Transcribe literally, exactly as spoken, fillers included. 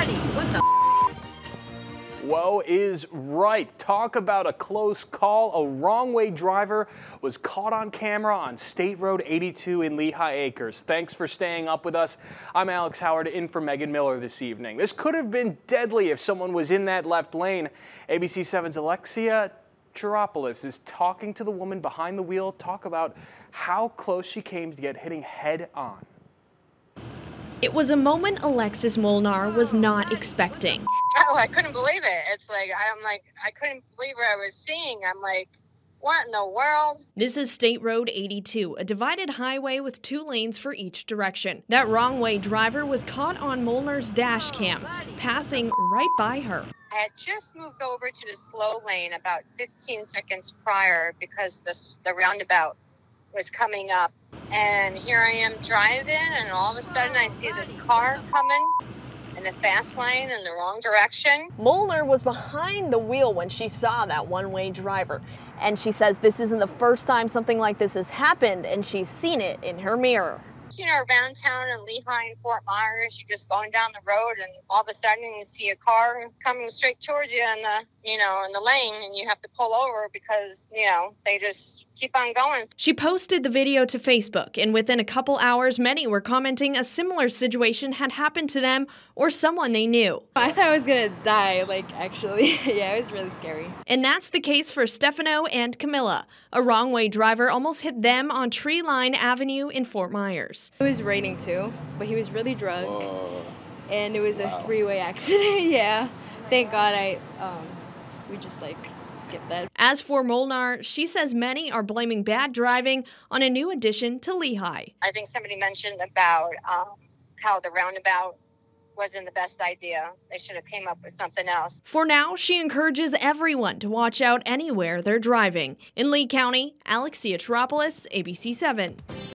buddy, what the Whoa is right. Talk about a close call. A wrong-way driver was caught on camera on State Road eighty-two in Lehigh Acres. Thanks for staying up with us. I'm Alex Howard in for Megan Miller this evening. This could have been deadly if someone was in that left lane. A B C seven's Alexia Chiropoulos is talking to the woman behind the wheel. Talk about how close she came to get hitting head on. It was a moment Alexis Molnar was not expecting. Oh, I couldn't believe it. It's like, I'm like, I couldn't believe what I was seeing. I'm like, what in the world? This is State Road eighty-two, a divided highway with two lanes for each direction. That wrong-way driver was caught on Molnar's dash cam, passing right by her. I had just moved over to the slow lane about fifteen seconds prior because this, the roundabout was coming up. And here I am driving, and all of a sudden I see this car coming in the fast lane in the wrong direction. Molnar was behind the wheel when she saw that one-way driver. And she says this isn't the first time something like this has happened, and she's seen it in her mirror. You know, around town in Lehigh and Fort Myers, you're just going down the road, and all of a sudden you see a car coming straight towards you in the, you know, in the lane, and you have to pull over because, you know, they just keep on going. She posted the video to Facebook, and within a couple hours, many were commenting a similar situation had happened to them or someone they knew. I thought I was gonna die, like, actually. Yeah, it was really scary. And that's the case for Stefano and Camilla. A wrong-way driver almost hit them on Tree Line Avenue in Fort Myers. It was raining too, but he was really drunk. Whoa. And it was Wow. a three-way accident. Yeah. Thank God I, um, we just, like, skip that. As for Molnar, she says many are blaming bad driving on a new addition to Lehigh. I think somebody mentioned about um, how the roundabout wasn't the best idea. They should have came up with something else. For now, she encourages everyone to watch out anywhere they're driving. In Lee County, Alexia Chiropoulos, A B C seven.